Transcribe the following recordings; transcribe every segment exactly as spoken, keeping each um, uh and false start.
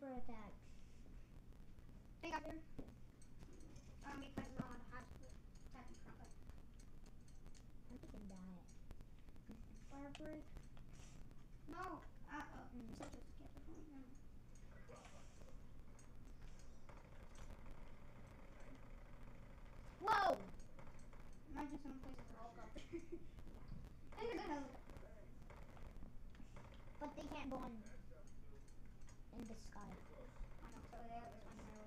for attacks. Hey, got here. Um, because we're on the hot attack and crap. I think I can die. Fire break. No. Uh, uh, mm. Such a skipper point. No. Whoa! Imagine some places are all up. And there's a helicopter. But they can't go on in the sky. I know, so they have this one highway.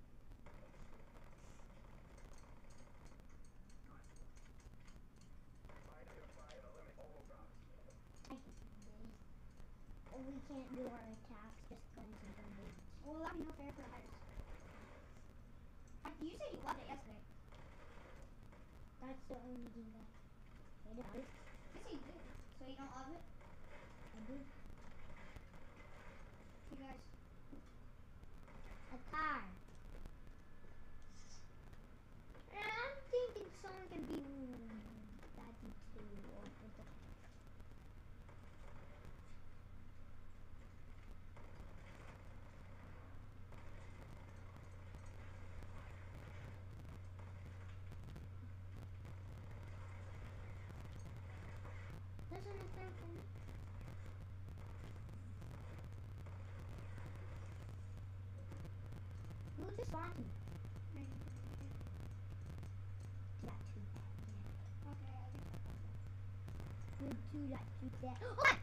Or we can't do our attacks, just guns and grenades. Well, that'd be no fair for us. You said you loved it yesterday. That's the only thing that I hate about it. Yes, you did. So you don't love it? I do. You guys. A car. And I'm thinking someone can be that too, or with the There's an attack for me. Who just spawned me? Not too bad. Okay, I think that's okay. You do not do that. What?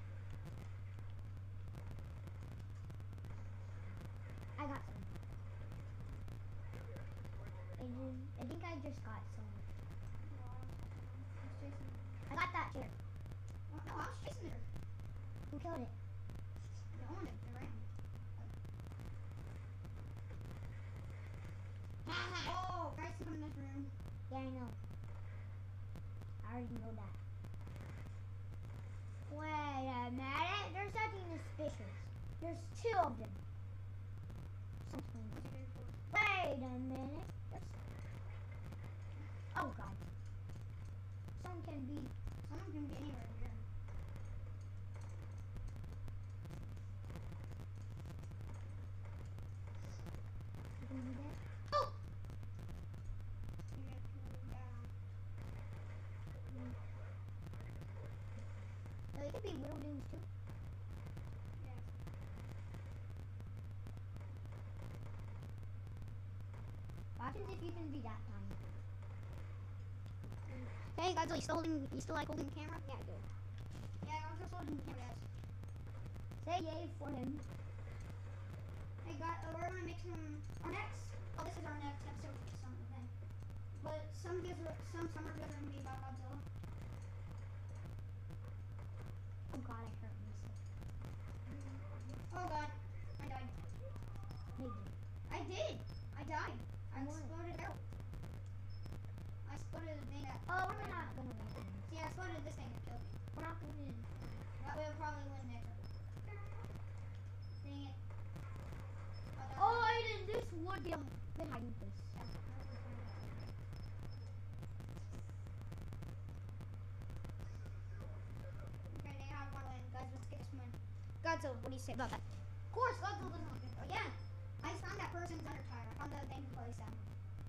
I got some. I, just, I think I just got some. I got that chair. Oh, no, I was chasing her. Who killed it? No one did. They ran. Oh, guys can come in this room. Yeah, I know. I already know that. Wait a minute. There's nothing suspicious. There's two of them. Something. Wait a minute. There's... Oh God. Some can be. Someone can be anywhere here. You can do that. Oh! You get pulled down. Mm. So it could be little dudes too. Yeah. What happens if you can be that tiny? Hey guys, are you still holding, you still like holding the camera? Yeah, I do. Yeah, I'm just holding the camera, guys. Say yay for him. Hey guys, uh, we're gonna make some, our next, oh this is our next episode for the summer thing. But some videos, are, some summer videos are gonna be about Godzilla. Oh God, I hurt myself. Oh God, I died. Maybe. I did, I died. I What? exploded out. I exploded the thing that, Oh, we're not gonna win. see I exploded this thing that killed me. We're not gonna win. That way we'll probably win next episode. Dang it. that Oh, was- I did this would be a behind this. Okay, now I wanna win. Guys, let's get this one. Godzilla, what do you say about that? Of course, Godzilla doesn't look good though. Yeah, I found that person's undertire. I found the thing who plays them.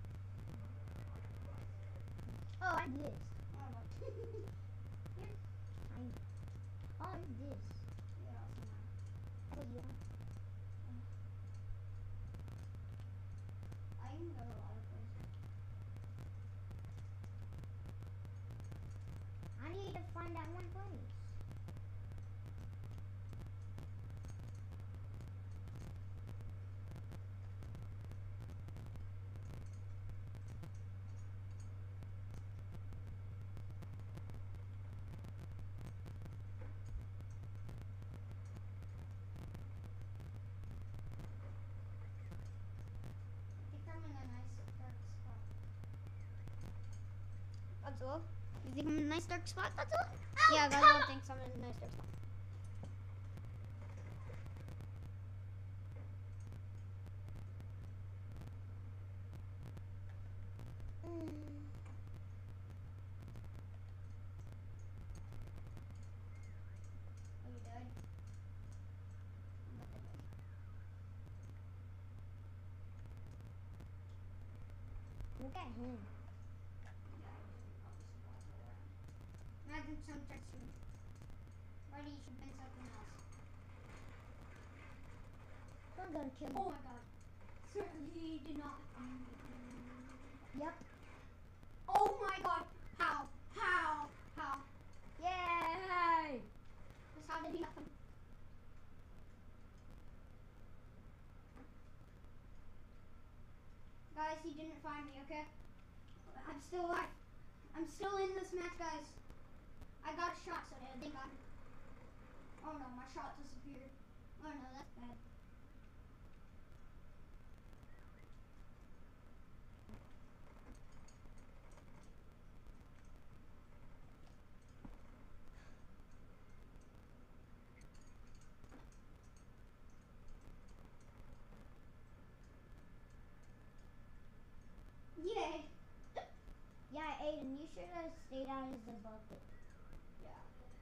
Oh, I did this. Oh, what? Here. I. Oh, I did this. Yeah, I'll see mine. I told you. I can go a lot of places. I need to find that one place. I think I'm in a nice dark spot. Godzilla? You think I'm in a nice dark spot, Godzilla? Oh, Yeah, Godzilla thinks I'm in a nice dark spot. Mm. Oh, you died? I'm not dead. Look at him. Imagine some person. Ready to bend something else. I'm gonna kill Oh him. my god. Certainly he did not. Yep. Oh my god. How? How? How? Yay! Just how did he happen? Guys, he didn't find me, okay? I'm still alive. I'm still in this match, guys. I got shot, so they got me. Oh no, my shot disappeared. Oh no, that's bad. Yay. Yeah, Aiden, you should have stayed out of the bucket. Yeah.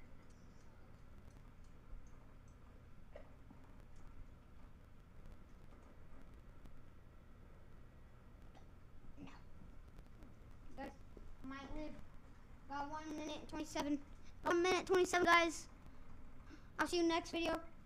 No. Guys, might live. Got one minute twenty-seven. One minute twenty-seven, guys. I'll see you next video.